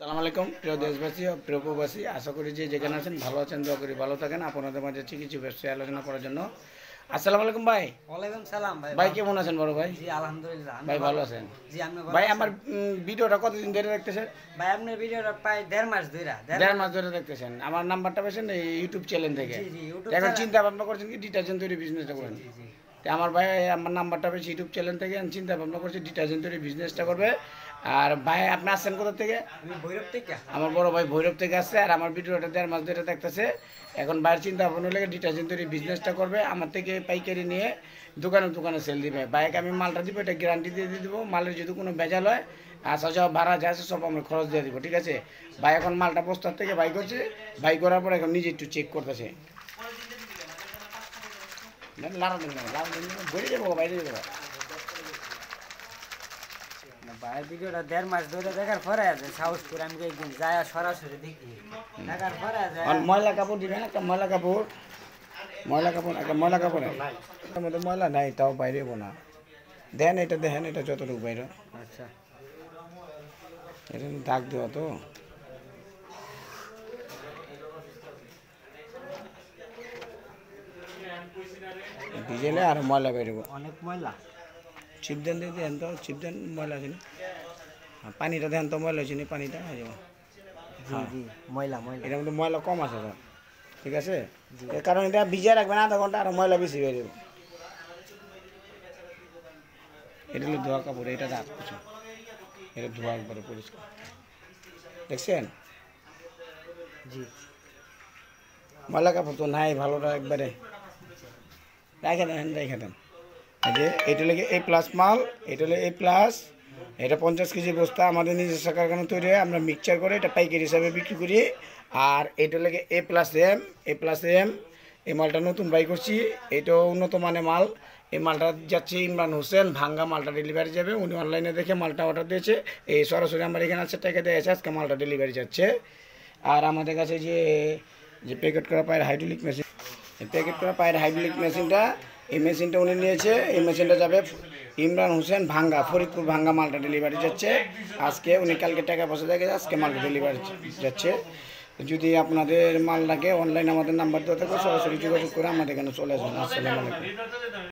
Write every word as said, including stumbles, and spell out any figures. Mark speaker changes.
Speaker 1: সালাম আলাইকুম প্রিয় দেশবাসী ও প্রিয় প্রবাসী, আশা করি যে যেখানে আছেন ভালো আছেন, দোয়া করি ভালো থাকেন। আপনাদের মাঝে কিছু ব্যবসায় আলোচনা করার জন্য। আসসালামু আলাইকুম ভাই।
Speaker 2: ওয়ালাইকুম সালাম ভাই।
Speaker 1: ভাই কেমন আছেন বড় ভাই?
Speaker 2: জি আলহামদুলিল্লাহ।
Speaker 1: ভাই ভালো আছেন?
Speaker 2: জি আমি
Speaker 1: ভাই আমার ভিডিওটা কতদিন ধরে দেখতেছেন?
Speaker 2: ভাই আপনার ভিডিওটা প্রায় দেড় মাস ধরে
Speaker 1: দেড় মাস ধরে দেখতেছেন। আমার নাম্বারটা পেয়েছেন এই ইউটিউব চ্যানেল থেকে।
Speaker 2: জি জি ইউটিউব
Speaker 1: এখন চিন্তা ভাবনা করছেন কি ডিটারজেন্ট তৈরি বিজনেসটা করেন।
Speaker 2: জি জি
Speaker 1: আমার ভাই আমার নাম্বারটা পেয়েছি ইউটিউব চ্যানেল থেকে, চিন্তা ভাবনা করছে ডিটারজেন্ট তৈরি বিজনেসটা করবে। আর ভাই আপনি আসছেন কোথা থেকে?
Speaker 2: আমি ভৈরব থেকে।
Speaker 1: আমার বড় ভাই ভৈরব থেকে আসছে, আর আমার ভিডিওটা দেড় মাস ধরে দেখতেছে। এখন ভাইয়ের চিন্তা ভাবনা লেগে ডিটারজেন্ট তৈরি বিজনেসটা করবে, আমার থেকে পাইকারি নিয়ে দোকানে দোকানে সেল দিবে। বাইকে আমি মালটা দিব, এটা গ্যারান্টি দিয়ে দিয়ে দেবো। মালের যদি কোনো ভেজাল হয় আসা যাওয়া ভাড়া যা আছে সব আমরা খরচ দিয়ে দিব, ঠিক আছে? ভাই এখন মালটা বস্তার থেকে বাই করছে, বাই করার পর এখন নিজে একটু চেক করতেছে। লাড়া দিন না, লাড়া দিন না, বেরিয়ে যাবো বাইরে যাবো।
Speaker 2: ভাইয়ের ভিডিওটা দেড় মাস ধরে দেখার পরে আছে সাহস করে আমি একদিন যাই সরাসরি দেখি দেখার পরে আছে।
Speaker 1: ময়লা কাপড় দিবেন, একটা ময়লা কাপড়, ময়লা কাপড় একটা ময়লা কাপড় এর মধ্যে ময়লা নাই, তাও বাইরে না। দেন এটা দেখেন, এটা যতটুকু বাইরে।
Speaker 2: আচ্ছা
Speaker 1: এটা দাগ দেওয়া তো। ডিজেলে আর ময়লা বেরোবো,
Speaker 2: অনেক ময়লা।
Speaker 1: চিপ দেন দিয়ে দেন তো, চিপ দেন ময়লা আছে না, পানিটা দেন তো ময়লা আছে না, পানিটা হয়ে যাবো।
Speaker 2: জি জি ময়লা ময়লা
Speaker 1: এটার মধ্যে ময়লা কম আছে তো, ঠিক আছে? এর কারণ এটা ভিজিয়ে রাখবেন আধা ঘন্টা, আর ময়লা বেশি বের যাবে। এটা হলো ধোয়া কাপড়, এটা রাত কিছু, এটা ধোয়া একবারে পরিষ্কার, দেখছেন?
Speaker 2: জি
Speaker 1: ময়লা কাপড় তো নাই, ভালোটা একবারে রেখে দেন, রেখে দেন। এই যে এটা লেগে এ প্লাস মাল, এটা হলো এ প্লাস, এটা পঞ্চাশ কেজি বস্তা আমাদের নিজস্ব কারখানা তৈরি হয়, আমরা মিক্সচার করে এটা পাইকারি হিসাবে বিক্রি করি। আর এটা লেগে A plus M, A plus M, এই মালটা নতুন বাই করছি, এটাও উন্নত মানের মাল। এই মালটা যাচ্ছে ইমরান হোসেন, ভাঙ্গা মালটা ডেলিভারি যাবে। উনি অনলাইনে দেখে মালটা অর্ডার দিয়েছে, এই সরাসরি আমার এখানে আছে, টাকা দিয়েছে, আজকে মালটা ডেলিভারি যাচ্ছে। আর আমাদের কাছে যে যে প্যাকেট করা পায়ের হাইড্রোলিক মেশিন, এই প্যাকেট করা পায়ের হাইড্রোলিক মেশিনটা, এই মেশিনটা উনি নিয়েছে। এই মেশিনটা যাবে ইমরান হোসেন ভাঙ্গা, ফরিদপুর ভাঙ্গা, মালটা ডেলিভারি যাচ্ছে আজকে। উনি কালকে টাকা পয়সা দেখে আজকে মালটা ডেলিভারি যাচ্ছে। যদি আপনাদের মাল লাগে অনলাইন আমাদের নাম্বার দেওয়া থাকে, সরাসরি যোগাযোগ করে আমাদের এখানে চলে আসবেন। আসসালামু আলাইকুম।